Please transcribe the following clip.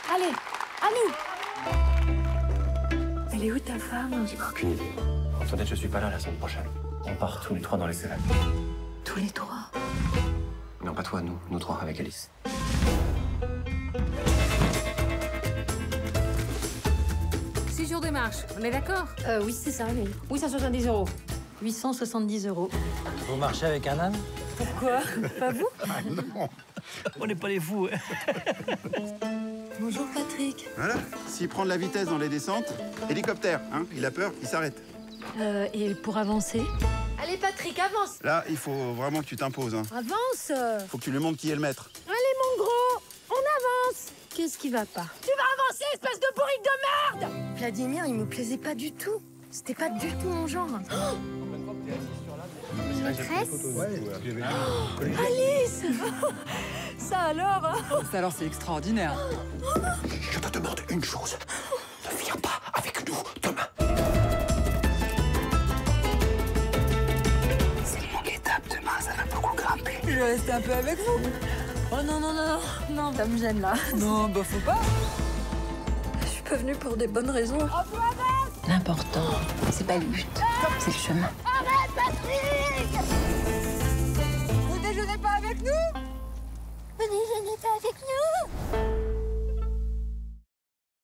Allez, à nous. Elle est où ta femme? J'ai aucune idée. Antoinette, je suis pas là la semaine prochaine. On part tous les trois dans les Cévennes. Tous les trois? Non, pas toi, nous trois avec Alice. Six jours de marche, on est d'accord? Oui, c'est ça, oui. 870 €. 870 €. Vous marchez avec un âne? Pourquoi? Pas vous? Ah non, on n'est pas les fous. Bonjour, Patrick. Voilà, s'il prend de la vitesse dans les descentes, hélicoptère, hein, il a peur, il s'arrête. Et pour avancer? Allez, Patrick, avance. Là, il faut vraiment que tu t'imposes. Hein. Avance. Faut que tu lui montres qui est le maître. Allez, mon gros, on avance. Qu'est-ce qui va pas? Tu vas avancer, espèce de bourrique de merde! Vladimir, il me plaisait pas du tout. C'était pas du tout mon genre. Maîtresse? Alice! Ça alors? Ça alors, c'est extraordinaire. Je te demande une chose. Ne viens pas avec nous demain. C'est une longue étape, demain, ça va beaucoup grimper. Je vais rester un peu avec vous. Oh non, non, non, non, ça me gêne là. Non, bah faut pas. Je suis pas venue pour des bonnes raisons. L'important, c'est pas le but, c'est le chemin.